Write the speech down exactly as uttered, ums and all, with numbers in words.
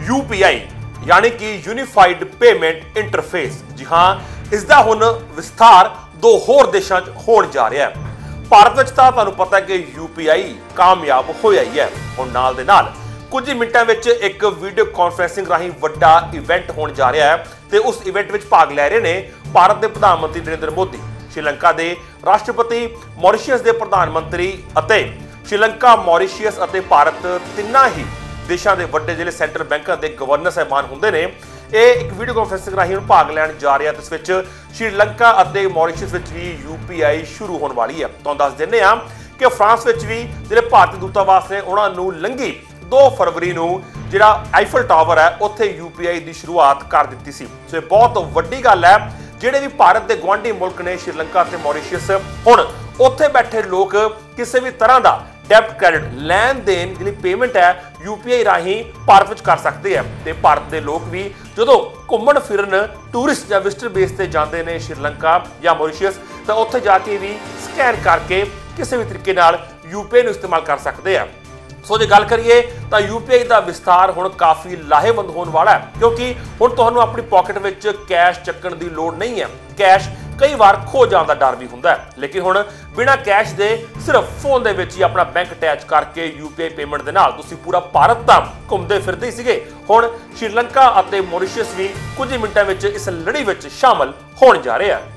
You P आई यानी कि unified payment interface. जी हाँ, इसका हुण विस्तार दो होर देशों च होण जा रहा है। भारत विच तां तुहानूं पता है कि यू पी आई कामयाब होया ही है। हुण नाल दे नाल कुछ ही मिनटां विच एक वीडियो कॉन्फ्रेंसिंग राहीं वड्डा इवेंट होण जा रहा है ते उस इवेंट विच भाग लै रहे ने भारत के प्रधानमंत्री नरेंद्र मोदी, श्रीलंका के राष्ट्रपति, मॉरीशस के प्रधानमंत्री अते श्रीलंका, मॉरीशस अते भारत तिन्ना ही देशों के वड्डे जिहड़े सेंट्रल बैंकों के गवर्नर साहबान हुंदे ने। ये एक वीडियो कॉन्फ्रेंसिंग राहीं भाग लैण जा रहा है। इस विच श्रीलंका अते मॉरीशस विच भी यू पी आई शुरू होने वाली है। तुहानूं दस दिंदे हां कि फ्रांस विच भी जिहड़े भारतीय दूतावास ने उन्हां नूं लंघी दो फरवरी नूं जिहड़ा आईफल टावर है उत्थे यू पी आई की शुरुआत कर दी सी। सो बहुत वड्डी गल है। जिहड़े भी भारत के गुआढ़ी मुल्क ने श्रीलंका ते मॉरीशस, हुण उत्थे बैठे लोग किसी भी तरह का डेबिट क्रेडिट लैन देन जी पेमेंट है यू पी आई राही भारत में कर सकते हैं। ते भारत के लोग भी जो घूमन फिरन टूरिस्ट या विजिटर बेस से जाते हैं श्रीलंका या मॉरीशस, तो उत्थे जाके भी स्कैन करके किसी भी तरीके नाल यू पी आई इस्तेमाल कर सकते हैं। सो जो गल करिए तो यू पी आई का विस्तार हुण काफ़ी लाहेवंद होने वाला है, क्योंकि हुण तुहानूं अपनी पॉकेट में कैश चक्कण की लोड़ नहीं है। कैश कई बार खो जाने का डर भी हुंदा है, लेकिन हुण बिना कैश दे सिर्फ फोन दे विच ही अपना बैंक अटैच करके यू पी आई पेमेंट दे नाल तुसीं पूरा भारत तां घुमदे फिरदे ही सीगे। हुण श्रीलंका अते मॉरीशस भी कुछ ही मिनटां विच इस लड़ी विच शामिल होण जा रहे हैं।